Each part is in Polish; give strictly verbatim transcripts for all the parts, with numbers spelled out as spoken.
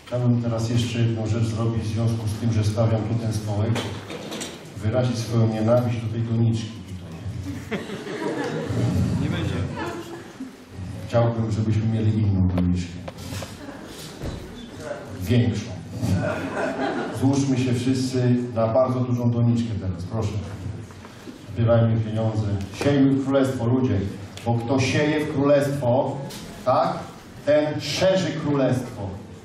Chciałbym teraz jeszcze jedną rzecz zrobić w związku z tym, że stawiam tu ten stołek. Wyrazić swoją nienawiść do tej doniczki tutaj. Nie będzie. Chciałbym, żebyśmy mieli inną doniczkę. Większą. Złóżmy się wszyscy na bardzo dużą doniczkę teraz, proszę. Zbierajmy pieniądze. Siejmy w królestwo, ludzie. Bo kto sieje w królestwo, tak, ten szerzy królestwo.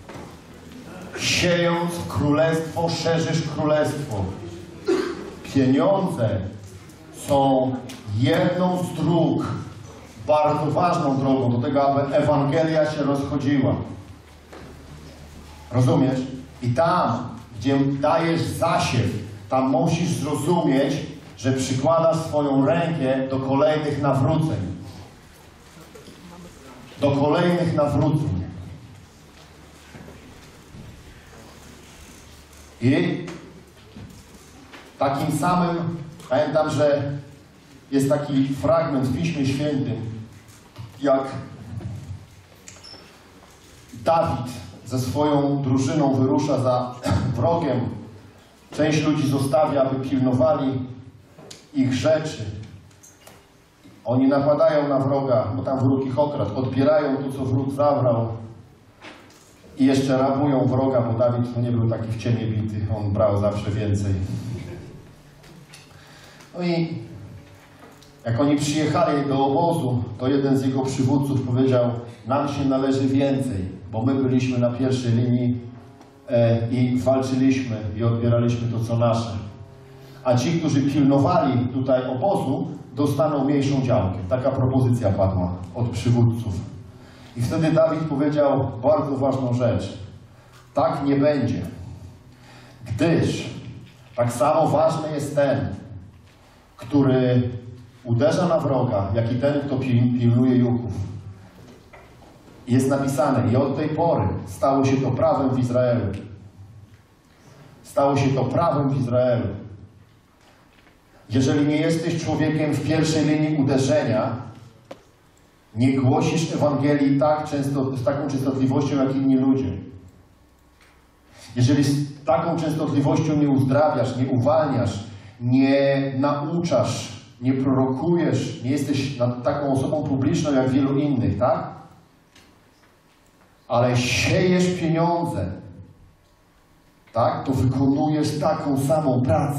Siejąc w królestwo, szerzysz królestwo. Pieniądze są jedną z dróg, bardzo ważną drogą do tego, aby Ewangelia się rozchodziła. Rozumiesz? I tam, gdzie dajesz zasiew, tam musisz zrozumieć, że przykładasz swoją rękę do kolejnych nawróceń. Do kolejnych nawróceń. I takim samym, pamiętam, że jest taki fragment w Piśmie Świętym, jak Dawid ze swoją drużyną wyrusza za wrogiem. Część ludzi zostawia, aby pilnowali ich rzeczy. Oni napadają na wroga, bo tam wróg ich okradł, odbierają to, co wróg zabrał i jeszcze rabują wroga, bo Dawid nie był taki w ciemię bity, on brał zawsze więcej. No i jak oni przyjechali do obozu, to jeden z jego przywódców powiedział: nam się należy więcej, bo my byliśmy na pierwszej linii e, i walczyliśmy i odbieraliśmy to, co nasze. A ci, którzy pilnowali tutaj obozu, dostaną mniejszą działkę. Taka propozycja padła od przywódców. I wtedy Dawid powiedział bardzo ważną rzecz. Tak nie będzie. Gdyż tak samo ważny jest ten, który uderza na wroga, jak i ten, kto pilnuje juków. Jest napisane: i od tej pory stało się to prawem w Izraelu. Stało się to prawem w Izraelu. Jeżeli nie jesteś człowiekiem w pierwszej linii uderzenia, nie głosisz Ewangelii tak często, z taką częstotliwością, jak inni ludzie. Jeżeli z taką częstotliwością nie uzdrawiasz, nie uwalniasz, nie nauczasz, nie prorokujesz, nie jesteś taką osobą publiczną jak wielu innych, tak? Ale siejesz pieniądze, tak? To wykonujesz taką samą pracę.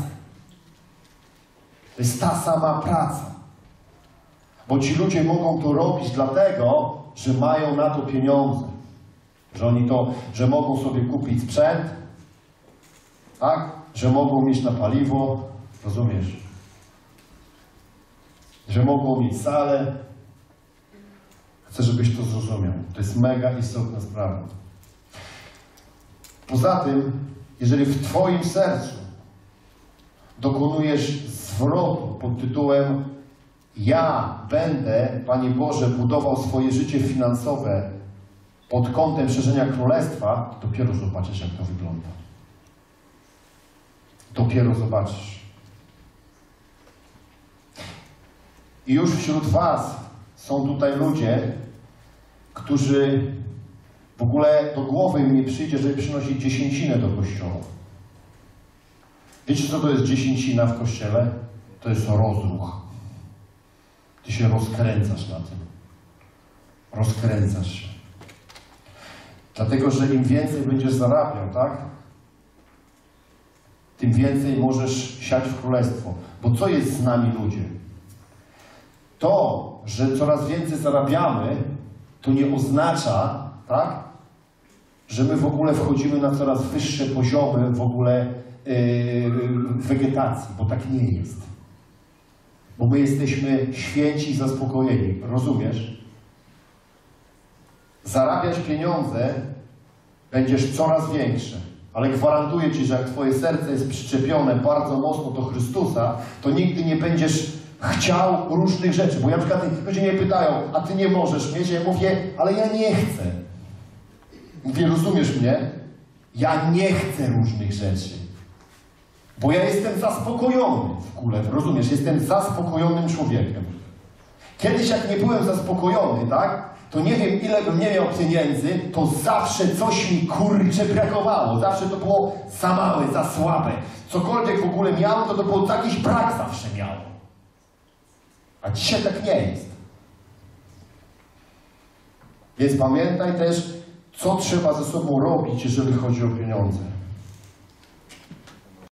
To jest ta sama praca. Bo ci ludzie mogą to robić dlatego, że mają na to pieniądze. Że oni to, że mogą sobie kupić sprzęt, tak? Że mogą mieć na paliwo, rozumiesz? Że mogą mieć salę. Chcę, żebyś to zrozumiał. To jest mega istotna sprawa. Poza tym, jeżeli w twoim sercu dokonujesz zwrotu pod tytułem: ja będę, Panie Boże, budował swoje życie finansowe pod kątem szerzenia królestwa, to dopiero zobaczysz, jak to wygląda. Dopiero zobaczysz. I już wśród was są tutaj ludzie, którzy w ogóle do głowy im nie przyjdzie, żeby przynosić dziesięcinę do kościoła. Wiecie, co to jest dziesięcina w kościele? To jest rozruch. Ty się rozkręcasz na tym. Rozkręcasz się. Dlatego, że im więcej będziesz zarabiał, tak? Tym więcej możesz siać w królestwo. Bo co jest z nami, ludzie? To, że coraz więcej zarabiamy, to nie oznacza, tak? Że my w ogóle wchodzimy na coraz wyższe poziomy w ogóle yy, wegetacji, bo tak nie jest. Bo my jesteśmy święci i zaspokojeni. Rozumiesz? Zarabiać pieniądze będziesz coraz większe. Ale gwarantuję ci, że jak twoje serce jest przyczepione bardzo mocno do Chrystusa, to nigdy nie będziesz chciał różnych rzeczy. Bo na przykład ludzie mnie pytają: a ty nie możesz mieć? Ja mówię: ale ja nie chcę. Mówię: rozumiesz mnie? Ja nie chcę różnych rzeczy. Bo ja jestem zaspokojony w ogóle, rozumiesz? Jestem zaspokojonym człowiekiem. Kiedyś jak nie byłem zaspokojony, tak? to nie wiem, ile bym nie miał pieniędzy, to zawsze coś mi kurczę brakowało. Zawsze to było za małe, za słabe. Cokolwiek w ogóle miałem, to to było jakiś brak zawsze miało. A dzisiaj tak nie jest. Więc pamiętaj też, co trzeba ze sobą robić, jeżeli chodzi o pieniądze.